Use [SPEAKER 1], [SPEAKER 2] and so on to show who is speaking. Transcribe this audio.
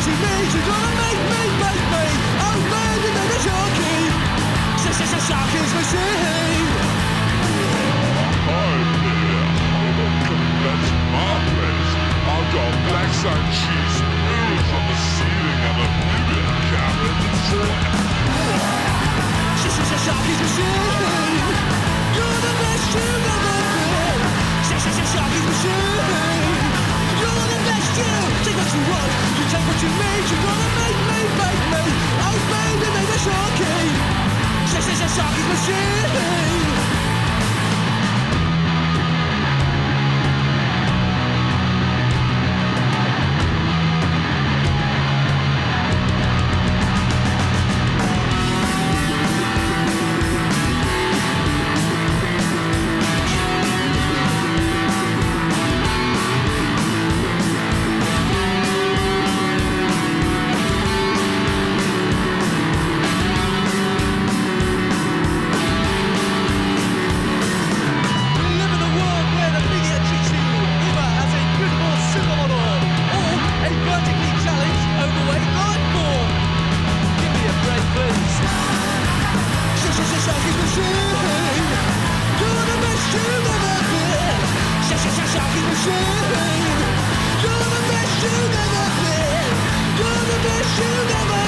[SPEAKER 1] what you need, you're gonna make me. Oh baby, baby, Sharky. Sharkys machine.
[SPEAKER 2] Hi there, welcome back to my place. I've got black sun cheese mirrors on the ceiling and a ribbon cabinet
[SPEAKER 1] Sharkys machine. You're the best you've ever been. Sharkys machine. You're the best you. Take what you want, you take what you need. You're gonna make me. Oh baby, baby, Sharky. Sharkys machine. Sharkys machine. You're the best you've ever been. Sharkys machine. You're the best you've ever been. You're the best you've ever